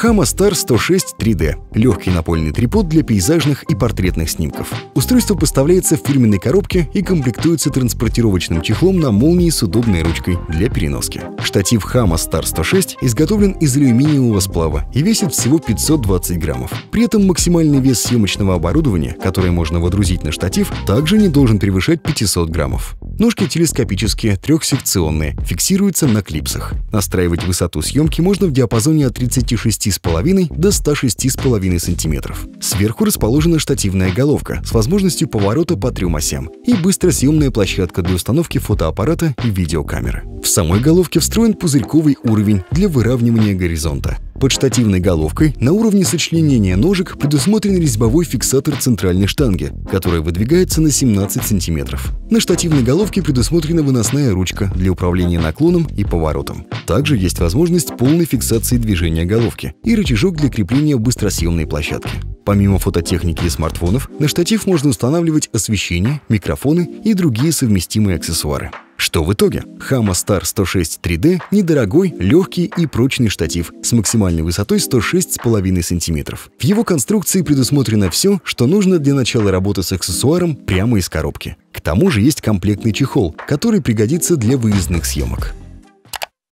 Hama Star 106 3D – легкий напольный трипод для пейзажных и портретных снимков. Устройство поставляется в фирменной коробке и комплектуется транспортировочным чехлом на молнии с удобной ручкой для переноски. Штатив Hama Star 106 изготовлен из алюминиевого сплава и весит всего 520 граммов. При этом максимальный вес съемочного оборудования, которое можно водрузить на штатив, также не должен превышать 500 граммов. Ножки телескопические, трехсекционные, фиксируются на клипсах. Настраивать высоту съемки можно в диапазоне от 36,5 до 106,5 см. Сверху расположена штативная головка с возможностью поворота по 3 осям и быстросъемная площадка для установки фотоаппарата и видеокамеры. В самой головке встроен пузырьковый уровень для выравнивания горизонта. Под штативной головкой на уровне сочленения ножек предусмотрен резьбовой фиксатор центральной штанги, которая выдвигается на 17 см. На штативной головке предусмотрена выносная ручка для управления наклоном и поворотом. Также есть возможность полной фиксации движения головки и рычажок для крепления быстросъемной площадки. Помимо фототехники и смартфонов, на штатив можно устанавливать освещение, микрофоны и другие совместимые аксессуары. Что в итоге? Hama Star 106 3D – недорогой, легкий и прочный штатив с максимальной высотой 106,5 см. В его конструкции предусмотрено все, что нужно для начала работы с аксессуаром прямо из коробки. К тому же есть комплектный чехол, который пригодится для выездных съемок.